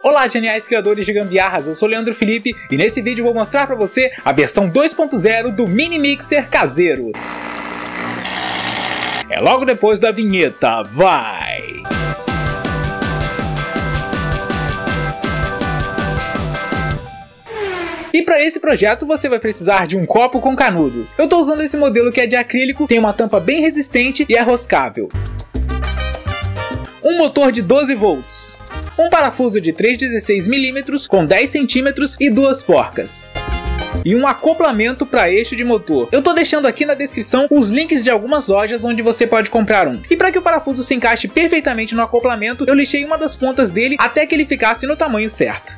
Olá, geniais criadores de gambiarras, eu sou Leandro Felipe e nesse vídeo eu vou mostrar pra você a versão 2.0 do mini mixer caseiro. É logo depois da vinheta, vai! E para esse projeto você vai precisar de um copo com canudo. Eu estou usando esse modelo que é de acrílico, tem uma tampa bem resistente e é roscável. Um motor de 12 volts. Um parafuso de 3,16 mm com 10 cm e duas porcas. E um acoplamento para eixo de motor. Eu tô deixando aqui na descrição os links de algumas lojas onde você pode comprar um. E para que o parafuso se encaixe perfeitamente no acoplamento, eu lixei uma das pontas dele até que ele ficasse no tamanho certo.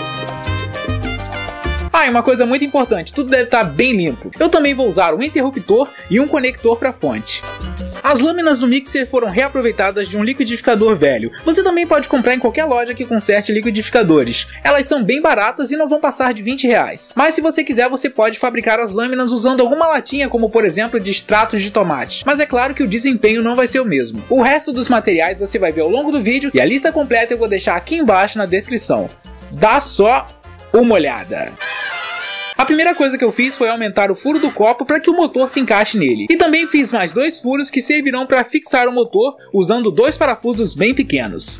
Ah, e uma coisa muito importante, tudo deve estar bem limpo. Eu também vou usar um interruptor e um conector para fonte. As lâminas do mixer foram reaproveitadas de um liquidificador velho. Você também pode comprar em qualquer loja que conserte liquidificadores. Elas são bem baratas e não vão passar de R$20. Mas se você quiser, você pode fabricar as lâminas usando alguma latinha, como por exemplo de extratos de tomate. Mas é claro que o desempenho não vai ser o mesmo. O resto dos materiais você vai ver ao longo do vídeo e a lista completa eu vou deixar aqui embaixo na descrição. Dá só uma olhada. A primeira coisa que eu fiz foi aumentar o furo do copo para que o motor se encaixe nele. E também fiz mais dois furos que servirão para fixar o motor usando dois parafusos bem pequenos.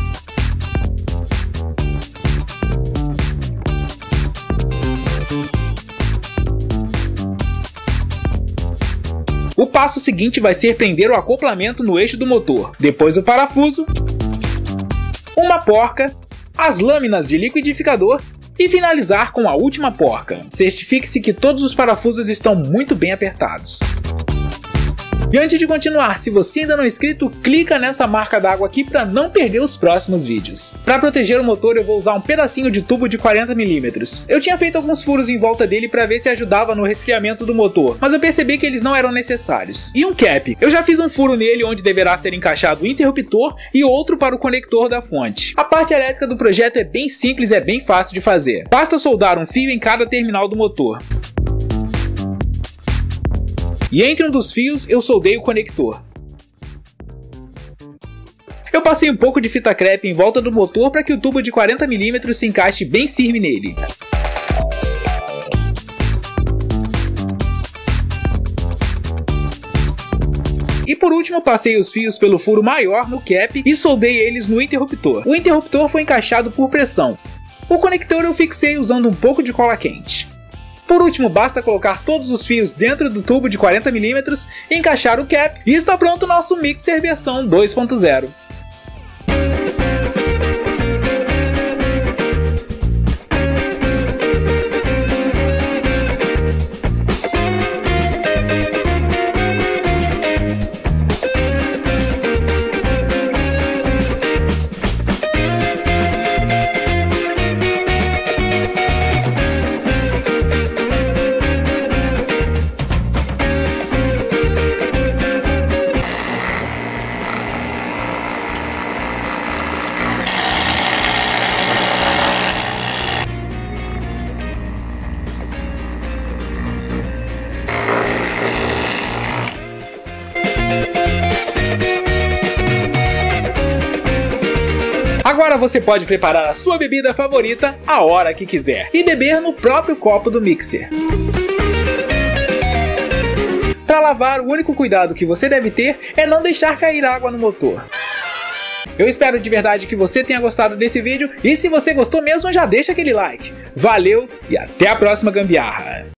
O passo seguinte vai ser prender o acoplamento no eixo do motor, depois o parafuso, uma porca, as lâminas de liquidificador e finalizar com a última porca. Certifique-se que todos os parafusos estão muito bem apertados. E antes de continuar, se você ainda não é inscrito, clica nessa marca d'água aqui para não perder os próximos vídeos. Para proteger o motor eu vou usar um pedacinho de tubo de 40 mm. Eu tinha feito alguns furos em volta dele para ver se ajudava no resfriamento do motor, mas eu percebi que eles não eram necessários. E um cap, eu já fiz um furo nele onde deverá ser encaixado o interruptor e outro para o conector da fonte. A parte elétrica do projeto é bem simples e é bem fácil de fazer. Basta soldar um fio em cada terminal do motor. E entre um dos fios eu soldei o conector. Eu passei um pouco de fita crepe em volta do motor para que o tubo de 40 mm se encaixe bem firme nele. E por último passei os fios pelo furo maior no cap e soldei eles no interruptor. O interruptor foi encaixado por pressão. O conector eu fixei usando um pouco de cola quente. Por último, basta colocar todos os fios dentro do tubo de 40 mm, encaixar o cap e está pronto o nosso mixer versão 2.0. Agora você pode preparar a sua bebida favorita a hora que quiser e beber no próprio copo do mixer. Para lavar, o único cuidado que você deve ter é não deixar cair água no motor. Eu espero de verdade que você tenha gostado desse vídeo e se você gostou mesmo já deixa aquele like. Valeu e até a próxima gambiarra!